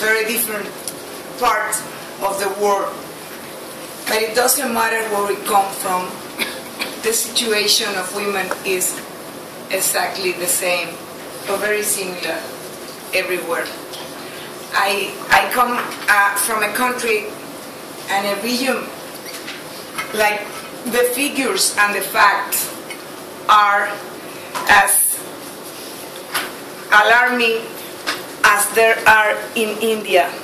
very different part of the world. But it doesn't matter where we come from, the situation of women is exactly the same, or very similar everywhere. I come from a country and a region, like the figures and the facts are as alarming as there are in India.